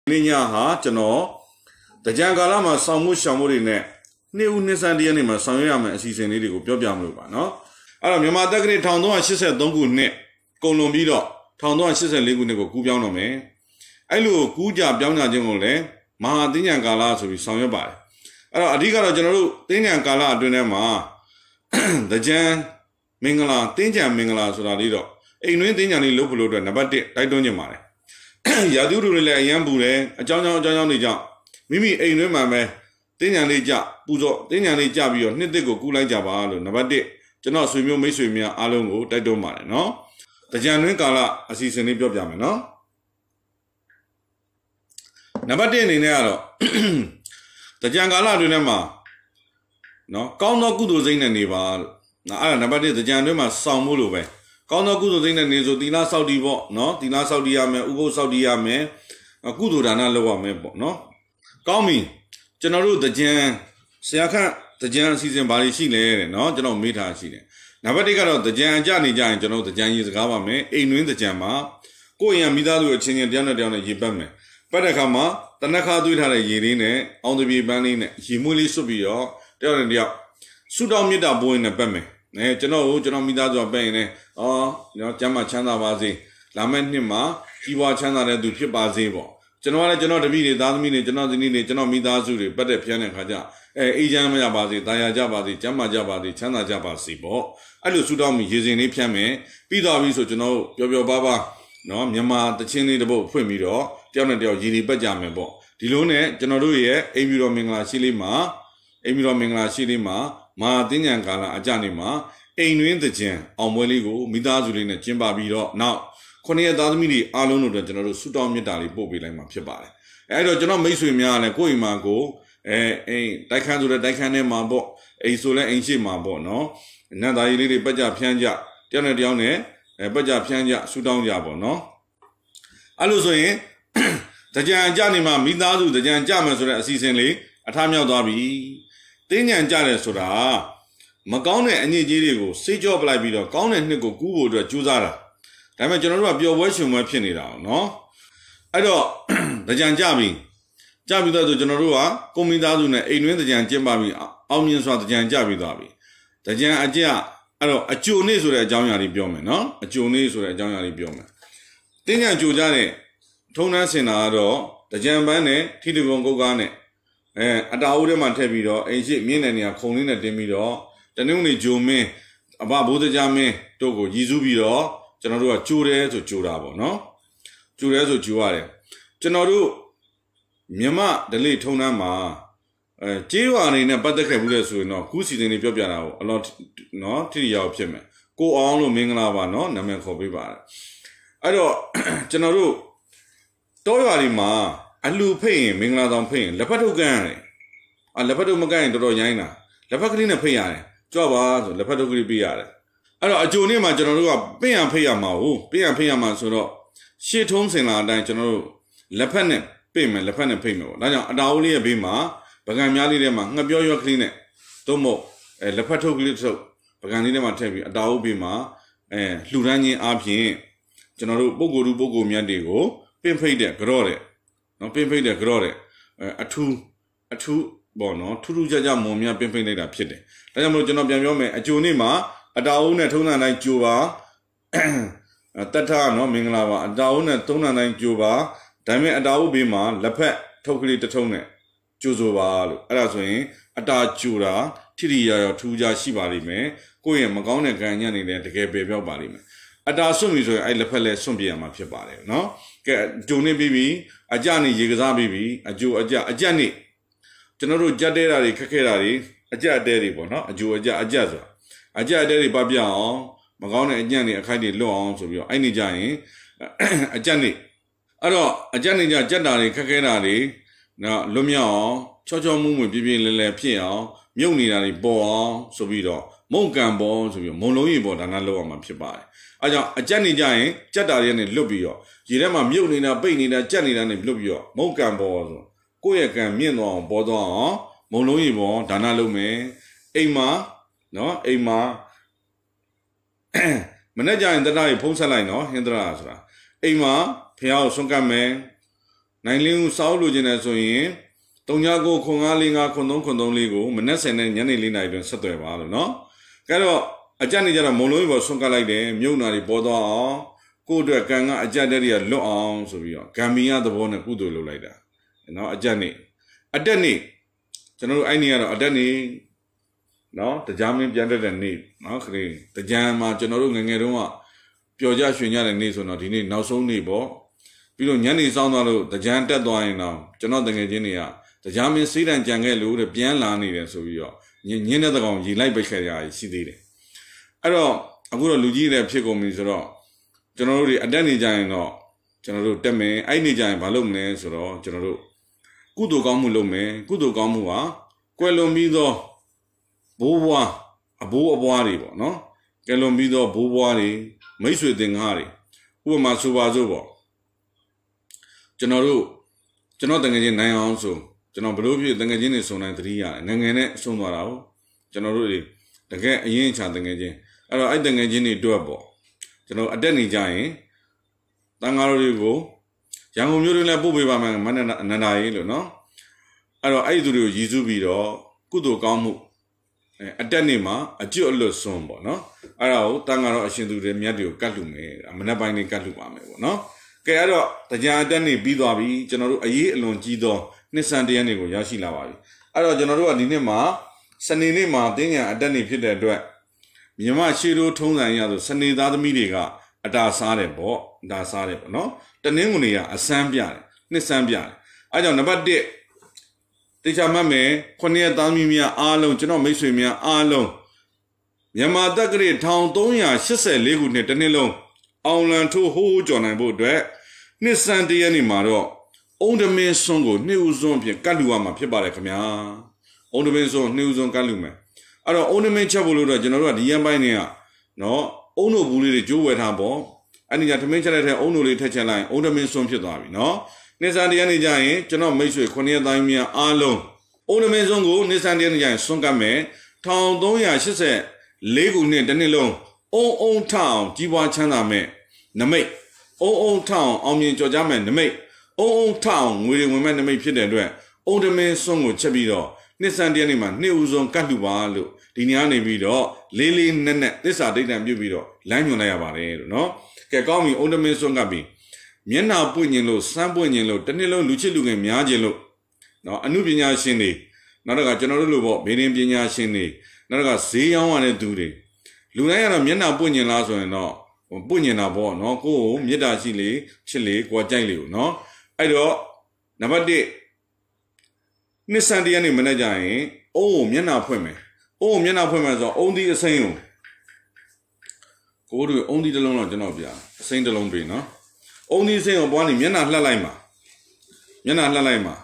Ninya Jano, the Jangalama, Samu Shamurine, New Nissandianima, Samyama, season Nidigo, Piamuba, no? Alam Yamata Great Town, she said, don't go ne, Colombido, Town, she said, Ligo, Gubiano me. I look good job, Jana Jangole, Mahadian Gala, so we saw your body. Adiga General, Dingan Gala, Dunema, the Jan Mingala, Tinjan Mingala, so that little. A new thing and local load and about it, I don't know. Yadu relay Yambure, a John Nija. Mimi a new mamma, Tinyan Lija, Puzo, Tinyan Lija, Nitigo, Gula Java, Nabade, Jana Swimio, Missumia, Alongo, they don't matter, no? The Jan Gala, a season in Jam, no? Nabade in Nero. The Jangala Dunema. No, call no good in any bar. Now, Nabade, the Januma, Sam Mulube. Call no good in the Nizo, Dina Saudi, no, Dina Saudi Ame, Ugo Saudi Ame, a good Dana Loa Mebo, no? Call me. General the Jan, Siaka, the Jan season body she lay, no, General Mita she. Nobody got out the Jan Johnny Jan, General the Jan is government, a win the Jama, go in Mida to a Chinian Diana down a Jibame. Padakama, the Naka do it had a yerine, on the Bibanin, Himuli Subio, down in the Sudan Mida boy in a Beme. General Mida do a bane, oh, Jama Chana Bazi, Lamentima, Kiwa Chana do Pibazibo. General the Vidi, Damini, General Mida Zuri, better piano Kaja, Ejam Yabazi, Daya Jabazi, Jama Jabazi, Chana Jabasibo. I do Sudan using a piame, Pidavi so General Yobo Baba, no, Yama, the Chini the boat, Fumido. Jana del Giri Bajamebo. Dilone, Janoruye, Emiro Mingla Silima, Emiro Mingla Silima, Ma Dinyankala, Ajanima, Ainwin the Jen, Omweligo, Midazulina, Jimbabido, now, Korea Damidi, Alunu, the General Sudan Midali, Bobby Lama Pibale. I don't know, Mesumia, and Koima go, Dakan to the Dakane Mabo, a Sula Ancient Mabo, no? Nada Ili Baja Pianja, Jana Dione, Baja Pianja, Sudan Yabo, no? Alusoe. The Jan Janima, Midazu, the Jan Jamas, seasonally, a time out Dabi. Tinyan Janes Soda, Magone and Yirigo, say job like Bido, Gone and Nico Gubo to Juzara. I'm a general of your worship my penny down, no? I don't the Jan Jabi. Jabi the Generua, Comidazu, a the Jan Jimbabi, Almians of the Jan Jabi Dabi. The Jan Aja, I don't a Junis or a Jamari Bioman, no? A Junis or a Jamari Bioman. Tinyan Jujane. Tona Senado, the Jambane, Tidibongo Gane, at Aude Montevido, a ship Minania, Colina Demido, the newly Jume, Ababu the Jame, Togo, Yizubido, General Chure to Churabo, no? Chure to Chuare. General Mima, the late Tonama, Jiwa in a better cabulas, no, who's in the Piano, a lot, no, Tidia Pime. Go on, Mingala, no, Naman Bibar. I don't, General. Toyarima, a lu paying, Mingla don't pay, Lepato Gani, a Lepato Magan to Royana, Lepacrina Payane, Java, Lepato Gribiare. A Junima General, Payan Payama, Payan Payama Suro, she tones in our General, Lepene, payment, Lepene payment, Dauli a Bima, Bagamiali Dema, Nabio Cleaner, Tomo, a Lepato Glitso, Paganima Tevi, a Dao Bima, Lurani Apie, General Bogo Miadigo. Pimpade, Grore, no Pimpade, Grore, a two, bono, two Jaja Momia, Pimpade, a pity. Dayamo Janobia, a Junima, a Dauna Tona like Juba, a Tata, no Minglava, a Dauna Tona like Juba, Dame a Daubima, Lapet, Tokili the Tone, Juzuva, Alaswing, a Da Jura, Tidia, Tuja Shibali me, Goya Magona Ganyani, the gay baby of Balime. A da sumi so I lepele sumbia maဖြစ်ပါတယ်เนาะကဲဂျုံနေပြီးပြီအကြနေရေကစားပြီးပြီအကျိုးအကြနေကျွန်တော်တို့ကြက်တဲတာတွေခက်ခဲတာတွေအကြတဲတွေပေါ့เนาะအကျိုးအကြဆိုတာအကြတဲတွေပပြအောင်မကောင်းတဲ့အညံ့တွေအခိုက်တွေလွတ်အောင်ဆိုပြီးတော့အဲ့နေကြရင်အကြနေအဲ့တော့အကြနေကြကြက်တာတွေခက်ခဲတာတွေเนาะလွတ်မြောက်အောင်ချောချောမွေ့မွေ့ပြပြလဲလဲဖြစ်အောင်မြုပ်နေတာတွေပေါ်အောင်ဆိုပြီးတော့မုံကံပေါ်ဆိုပြီးမုံလုံးရေပေါ်ဒါနလောက်အောင်မှာဖြစ်ပါတယ်အဲကြောင့်အကြက်နေကြရင်ကြက်တာတွေနဲ့လွတ်ပြီးတော့ရေထဲမှာမြုပ်နေတာပိတ်နေတာကြက်နေတာနဲ့လွတ်ပြီးတော့မုံကံပေါ်ဆိုကိုယ့်ရဲ့ကံမြင့်သွားအောင်ပေါ်သွားအောင်မုံလုံးရေပေါ်ဒါနလုပ်မယ်အိမ်မှာနော်အိမ်မှာမနေ့ကျရင်တတရေဖုံးဆက်လိုက်နော်ဟင်္ဒရာဆိုတာအိမ်မှာဖះကိုဆွန့်ကပ်မယ် 9 sao lu jin so yin 3 ko khon 5 5 khon 3 khon 3 လေးကိုမနက်10နဲ့ညနေ4နာရီတွင်ဆက်သွယ်ပါလို့နော်ကဲတော့အကြက်နေကြတော့မုံလုံးပေါ်ဆွန့်ကပ်လိုက်တယ်မြုပ်နာတွေပေါ်သွားအောင်ကိုယ့်အတွက်ကံကအကြက်တဲ့တွေကလွတ်အောင်ဆိုပြီးတော့ကံမီရသဘောနဲ့ကုသိုလ်လုပ်လိုက်တာနော်အကြက်နေအတက်နေကျွန်တော်တို့အဲ့နေရတော့အတက်နေနော်တရားမင်းပြန်တဲ့နေ့နော်ခရီးတရားမှာကျွန်တော်တို့ငငယ်တုန်းကပျော်ကြရွှင်ကြတဲ့နေ့ဆိုတော့ဒီနေ့နောက်ဆုံးနေ့ပေါ့ပြီးတော့ညနေစောင်းသွားလို့တရားတက်သွားရင်တော့ကျွန်တော်တငယ်ချင်းတွေကတရားမင်းစိတ်တန်ကြံခဲ့လို့တဲ့ပြန်လာနေတယ်ဆိုပြီးတော့ညင်းတဲ့ကောင်ရီလိုက်ပိတ်ခဲ့ရရှိသေးတယ်အဲ့တော့အခုတော့လူကြီးတွေဖြစ်ကုန်ပြီဆိုတော့ကျွန်တော်တို့တွေအတက်နေကြရင်တော့ကျွန်တော်တို့တက်မယ်အဲ့နေကြရင်မလုပ်မလဲဆိုတော့ကျွန်တော်တို့ကုသိုလ်ကောင်းမှုလုပ်မယ်ကုသိုလ်ကောင်းမှုဟာကွယ်လွန်ပြီးသောဘိုးဘွားအဘိုးအဘွားတွေပေါ့နော်ကယ်လွန်ပြီးသောဘိုးဘွားတွေမိတ်ဆွေသင်္ကားတွေဥပမာဆိုပါစို့ပေါ့ကျွန်တော်တငယ်ချင်းနိုင်အောင်ဆိုကျွန်တော်ဘလို့ဖြစ်တငယ်ချင်းတွေစုံတိုင်းသတိရတယ်ငငယ်နဲ့ဆုံးသွားတာဟုတ်ကျွန်တော်တို့တွေတကယ်အရင်ချာတငယ်ချင်းအဲ့တော့အဲ့တငယ်ချင်းတွေတွက်ပေါ့ကျွန်တော်အတက်နေကြရင်တန်ဃာတော်တွေကိုရန်ကုန်မြို့တွင်လည်းပို့ပေးပါမယ်မန္တအနန္ဒာရေးလို့နော်အဲ့တော့အဲ့ဒီသူတွေကိုရည်စူးပြီးတော့ကုသိုလ်ကောင်းမှုအတက်နေမှာအကျွတ်အလွတ်ဆုံးပေါ့နော်အဲ့ဒါကိုတန်ဃာတော်အရှင်သူတွေမြတ်တွေကိုကတ်လူမယ်မနက်ပိုင်းလေးကတ်လူပါမယ်ပေါ့နော်ကဲအဲ့တော့တရားအတက်နေပြီးသွားပြီကျွန်တော်တို့အရေးအလွန်ကြီးသောနှစ်ဆန်တရားတွေကိုရရှိလာပါပြီအဲ့တော့ကျွန်တော်တို့ကဒီနေ့မှာစနေနေ့မှာတင်းညာအတက်နေဖြစ်တဲ့အတွက်မြမရှေးတို့ထုံးစံရဆိုစနေသားသမီးတွေကအတာစားတယ်ပေါ့အတာစားတယ်ပေါ့နော်တနင်္ဂနွေကအစမ်းပြတယ်နှစ်ဆန်းပြတယ်အဲ့ကြောင့်နံပါတ်1တေချာမှတ်မယ်9ရက်သားသမီးများအားလုံးကျွန်တော်မိတ်ဆွေများအားလုံးမြန်မာတက္ကရာ1384ခုနှစ်တစ်နှစ်လုံးအောင်လံထိုးဟိုးကြော်နိုင်ဖို့အတွက်နှစ်ဆန်းတရက်နေ့မှာတော့အုံးတမင်းစွန်းကိုနှစ်ဦးစွန်းအဖြစ်ကတ်လူရမှာဖြစ်ပါတယ်ခင်ဗျာအုံးတမင်းစွန်းနှစ်ဦးစွန်းကတ်လူမယ်အဲ့တော့အုံးတမင်းချက်ဖို့လို့တော့ကျွန်တော်တို့ကဒီရန်ပိုင်းနေကနော်အုံးတို့ဘူးလေးတွေကျိုးဝယ်ထားပေါ့အဲ့ဒီကထမင်းချက်တဲ့ထဲအုံးတို့လေးထက်ချက်လိုက်အုံးတမင်းစွန်းဖြစ်သွားပြီနော်နှစ်ဆန်းတရက်နေ့ကျရင်ကျွန်တော်မိတ်ဆွေ9ရက်သားများအားလုံးအုံးတမင်းစွန်းကိုနှစ်ဆန်းတရက်နေ့ကျရင်စွန်းကတ်မယ်1384ခုနှစ်တစ်နှစ်လုံးအုံထောင်ကြီးပွားချမ်းသာမဲ့နမိတ်အုံထောင်အောင်မြင်ကြော်ကြမဲ့နမိတ်အုံထောင်ငွေတွေဝင်မဲ့နမိတ်ဖြစ်တဲ့အတွက်အုံတမင်းစွန်းကိုချက်ပြီးတော့နှစ်ဆန်းတရက်နေ့မှာနှစ်ဦးဆုံးကတ်လှူပါလို့ဒီနေ့ကနေပြီးတော့လေးလေးနက်နက်သစ္စာဒိဋ္ဌံပြုပြီးတော့လမ်းညွှန်လိုက်ရပါတယ်လို့နော်ကဲကောင်းပြီအုံတမင်းစွန်းကပ်ပြီးမျက်နှာပွင့်ခြင်းလို့စမ်းပွင့်ခြင်းလို့တစ်နှစ်လုံးလူချစ်လူငယ်များခြင်းလို့နော်အမှုပညာရှင်တွေနောက်တော့ကျွန်တော်တို့လိုပေါ့ဗေဒင်ပညာရှင်တွေနောက်တော့ဈေးရောင်းရတဲ့သူတွေလူတိုင်းကတော့မျက်နှာပွင့်ခြင်းလားဆိုရင်တော့ပွင့်နေတာပေါ့နော်ကိုယ်ကိုမေတ္တာရှိလေချစ်လေကိုယ်ကြိုက်လေကိုနော်အဲ့တော့နံပါတ်1နှစ်ဆန်းတရက်နေ့မနေ့ကျရင်အုံးကိုမျက်နှာဖွင့်မယ်အုံးကိုမျက်နှာဖွင့်မယ်ဆိုတော့အုံးသီးအစိမ်းကိုတို့အုံးသီးတစ်လုံးတော့ကျွန်တော်ပြအစိမ်းတစ်လုံးပြင်နော်အုံးသီးအစိမ်းကိုပွားနေမျက်နှာလှက်လိုက်မှာမျက်နှာလှက်လိုက်မယ်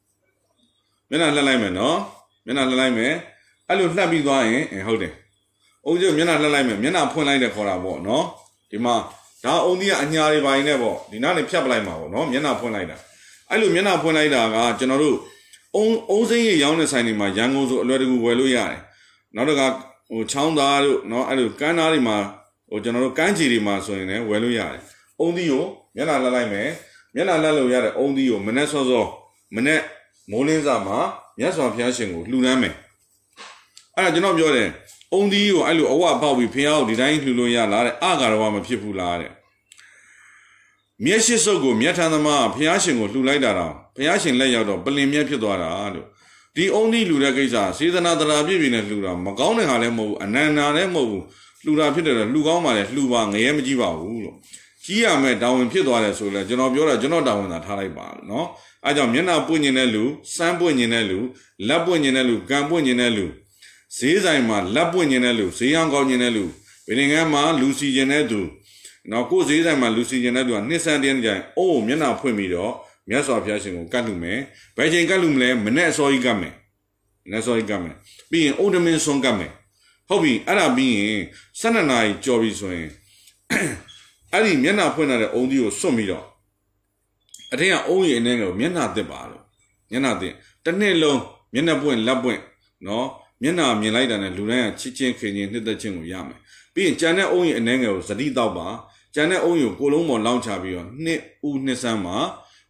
နော်မျက်နှာလှက်လိုက်မယ်အဲ့လိုလှက်ပြီးသွားရင်ဟုတ်တယ်အုံးကျမျက်နှာလှက်လိုက်မယ်မျက်နှာဖွင့်လိုက်တယ်ခေါ်တာပေါ့နော်ဒီမှာဒါအုံးသီးကအညာတွေပိုင်းနဲ့ပေါ့ဒီနားနေဖြတ်ပလိုက်မှာပေါ့နော်မျက်နှာဖွင့်လိုက်တာအဲ့လိုမျက်နှာဖွင့်လိုက်တာကကျွန်တော်တို့အုံးစိမ်းရရောင်းတဲ့ဆိုင်တွေမှာရန်ကုန်ဆိုအလွယ်တကူဝယ်လို့ရတယ်နောက်တော့ချောင်းသားတို့နော်အဲ့လိုကန်းသားတွေမှာကျွန်တော်တို့ကန်းချီတွေမှာဆိုရင်လည်းဝယ်လို့ရတယ်အုံးသီးကိုမျက်နှာလှက်လိုက်မယ်မျက်နှာလှက်လို့ရတဲ့အုံးသီးကိုမနေ့စောစောမနေ့မိုးလင်းစာမှာမြတ်စွာဘုရားရှင်ကိုလှူဒန်းမယ်အဲ့ဒါကျွန်တော်ပြောတယ်အုံးသီးကိုအဲ့လိုအဝပေါက်ပြီးဘုရားကိုဒီတိုင်းလှူလို့ရလားတဲ့အဂါရဝမဖြစ်ဘူးလားတဲ့မျက်ရှိစုပ်ကိုမျက်ထန်သမားဘုရားရှင်ကိုလှူလိုက်တာတော့ဘုရားရှင်လက်ရောက်တော့ပလင်မြက်ဖြစ်သွားတာလို့ဒီအုံးသီးလှူတဲ့ကိစ္စစေတနာတရားပြည့်ပြည့်နဲ့လှူတာမကောင်းတဲ့ဟာလည်းမဟုတ်ဘူးအနန္တာလည်းမဟုတ်ဘူးလှူတာဖြစ်တယ်တော့လှူကောင်းပါလေလှူပါငရဲမကြည့်ပါဘူးလို့ကြီးရမယ်တာဝန်ဖြစ်သွားတယ်ဆိုလဲကျွန်တော်ပြောတာကျွန်တော်တာဝန်သာထားလိုက်ပါလို့နော်အဲကြောင့်မျက်နှာပွင့်နေတဲ့လူစမ်းပွင့်နေတဲ့လူလက်ပွင့်နေတဲ့လူကံပွင့်နေတဲ့လူဈေးဆိုင်မှာလက်ပွင့်နေတဲ့လူဈေးရောင်းကောင်းနေတဲ့လူဗေဒင်ကမ်းမှာလူစီကျင်တဲ့သူနော်ကိုယ်ဈေးဆိုင်မှာလူစီကျင်တဲ့သူကနှစ်ဆန်းတင်းကြိုင်အိုးမျက်နှာဖွင့်ပြီးတော့မြတ်စွာဘုရားရှင်ကိုကတ်လူမယ်ဘယ်ချိန်ကတ်လူမလဲမနဲ့အစောကြီးကတ်မယ်ပြီးရင်အုံးတမင်းစွန်းကတ်မယ်ဟုတ်ပြီအဲ့ဒါပြီးရင်12နာရီကြော်ပြီဆိုရင်အဲ့ဒီမျက်နှာဖွင့်လာတဲ့အုံးကြီးကိုစွန့်ပြီးတော့အထင်ကအုံးရည်အနေနဲ့မျက်နှာသစ်ပါလို့မျက်နှာသစ်တစ်နှစ်လုံးမျက်နှာပွင့်လက်ပွင့်နော်မျက်နှာမြင်လိုက်တာနဲ့လူတိုင်းကချစ်ချင်းခင်ချင်းနှစ်သက်ချင်းကိုရမယ်ပြီးရင်ကြံတဲ့အုံးရည်အနေငယ်ကိုဇတိတောက်ပါကြံတဲ့အုံးရည်ကိုကိုလုံးပေါ်လောင်းချပြီးတော့နှစ်ဦးနှစ်ဆန်းမှာ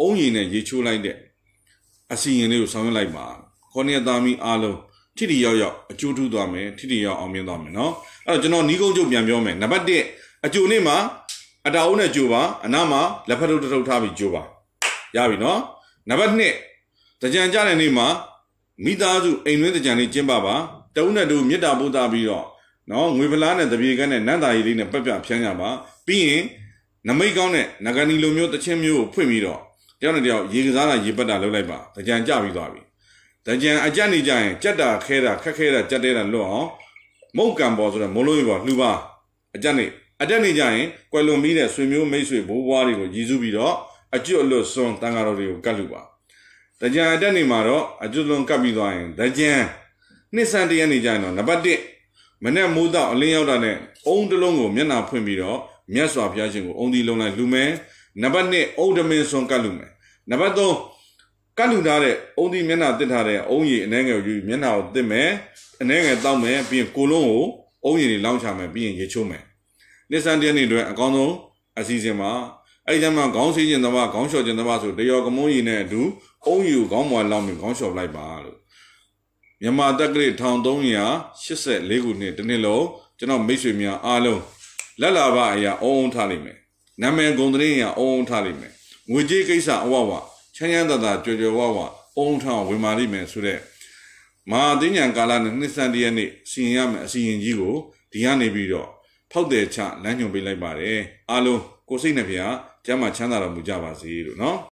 အုံးရည်နဲ့ရေချိုးလိုက်တဲ့အစီရင်လေးကိုဆောင်ရွက်လိုက်ပါခေါင်းရသားမီအားလုံးထိတိရောက်ရောက်အကျိုးထူးသွားမယ်ထိတိရောက်အောင်မြင်သွားမယ်နော်အဲ့တော့ကျွန်တော်နီးကုန်းချုပ်ပြန်ပြောမယ်နံပါတ်1အကျိုးနေ့မှာအတာအုံးနဲ့ကြိုပါအနားမှာလက်ဖက်ထုတ်ထုတ်ထားပြီးကြိုပါရပြီနော်နံပါတ်2တကြံကြတဲ့နေ့မှာမိသားစုအိမ်တွင်းတကြံလေးကျင်းပပါတဦးနဲ့တူမေတ္တာပို့တာပြီးတော့နော်ငွေဖလားနဲ့တပြေကန်းနဲ့နန်းသားရီလေးနဲ့ပက်ပြဖြန်းကြပါပြီးရင်နမိတ်ကောင်းတဲ့နဂနီလိုမျိုးတချင်းမျိုးကိုဖွင့်ပြီးတော့တယောက်နဲ့တယောက်ရေကစားတာရေပတ်တာလုပ်လိုက်ပါတကြံကြပြီးသွားပြီတကြံအကြက်နေကြရင်ကြက်တာခဲတာခက်ခဲတာကြက်တဲတာလွတ်အောင်မုတ်ကံပေါ်ဆိုတဲ့မိုးလုံးကြီးပေါ်လှူပါအကြက်နေကြရင်ကွယ်လွန်ပြီးတဲ့ဆွေမျိုးမိတ်ဆွေဘိုးဘွားတွေကိုရည်စူးပြီးတော့အကျွတ်အလွတ်စွန်းတန်ဃာတော်တွေကိုကတ်လူပါတကြံအတက်နေမှာတော့အကျွတ်လွန်ကတ်ပြီးသွားရင်တကြံနှစ်ဆန်းတရက်နေကြရင်တော့နံပါတ်1မနေ့မိုးတော့အလင်းရောက်တာနဲ့အုံတလုံးကိုမျက်နှာဖွင့်ပြီးတော့မြတ်စွာဘုရားရှင်ကိုအုံဒီလုံးလိုက်လူမယ်နံပါတ်2အုံတမင်းစွန်ကတ်လူမယ်နံပါတ်3ကတ်လူထားတဲ့အုံဒီမျက်နှာတစ်ထားတဲ့အုံရည်အနှဲငယ်ကိုယူမျက်နှာကိုတစ်မယ်အနှဲငယ်တောက်မယ်ပြီးရင်ကိုလုံးကိုအုံရည်တွေလောင်းချမယ်ပြီးရင်ရေချိုးမယ်နှစ်ဆန်းတရက်နေတွေအကောင်းဆုံးအစီအစဉ်မှာအဲ့ဒီမှာခေါင်းဆေးခြင်းသဘာခေါင်းလျှော်ခြင်းသဘာဆိုတရောကမုန်းရည်နဲ့အတူအုံရည်ကိုခေါင်းမွာလောင်းပြီးခေါင်းလျှော်လိုက်ပါလို့မြန်မာတက္ကရာ1384ခုနှစ်တနေ့လုံးကျွန်တော်မိတ်ဆွေများအားလုံးလက်လာပါအရာအုံထားလိမ့်မယ်နာမည်ဂုံတရင်ရအုံထားလိမ့်မယ်ငွေကြေးကိစ္စအဝဝချမ်းချမ်းသာသာကြွယ်ကြွယ်ဝဝအုံထားဝင်မာလိမ့်မယ်ဆိုတဲ့မဟာသိညာကာလနဲ့နှစ်ဆန်းတရက်နေ့စီရင်ရမယ်အစီရင်ကြီးကိုဒီကနေပြီးတော့ဖောက်တယ်ချလမ်းညွှန်ပေးလိုက်ပါတယ်အားလုံးကိုစိတ်နှဖျားကျမ်းမာချမ်းသာတော်မူကြပါစေလို့နော်